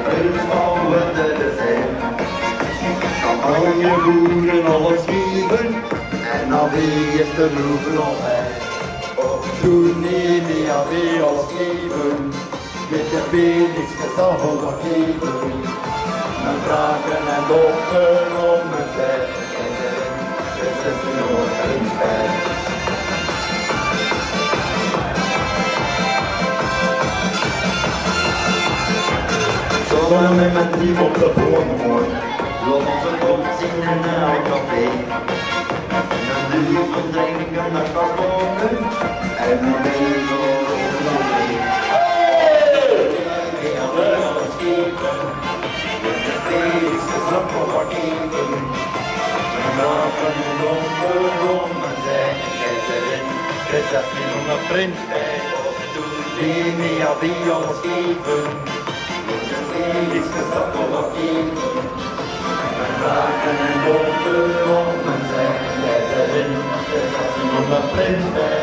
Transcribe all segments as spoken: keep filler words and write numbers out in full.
prins van de zee. Campagne voeren, alles geven, en dan wie is de roepen al bij. Op toen neem je alweer als geven, met de Felix gezag al wat geven. Mijn vragen en dochter om mijn zij, en ze is er nog eens bij. Zolang met mijn team op de bomen mooi, wil onze kop zien en een oud café. En een duur van drinken naar kasboken, en een wezel in de zee. Hey! Ja, we alles geven, met de Felix gezag voor wat geven. Mijn vragen en donker om en zij, en keizerin, prinses die nog een prins bij. Die mee had die alles geven. Felix gezag voor wat geven. Mijn vragen en dochter om en zij, keizerin, prinses die nog een prins bij.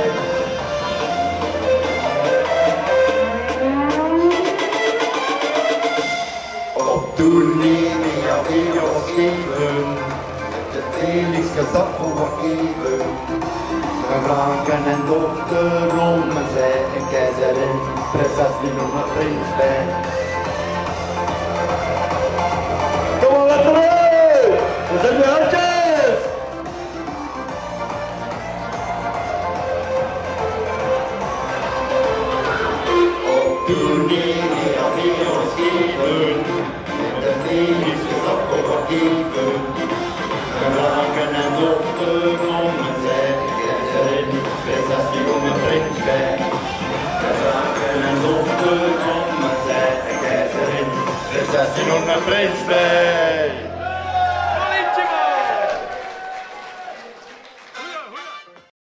Op toeneming ja weer als geven, de Felix gezag voor wat geven. Mijn vragen en dochter om en zij, en keizerin, prinses die nog een prins bij. Kom maar lekker mee! We zijn weer handjes! Op toeneming ja weer als geven, de Felix gezag voor wat geven. Mijn vragen en dochter om en zij, keizerin, prinses die nog een prins bij. Mijn vragen en dochter om en zij, keizerin, prinses die nog een prins bij.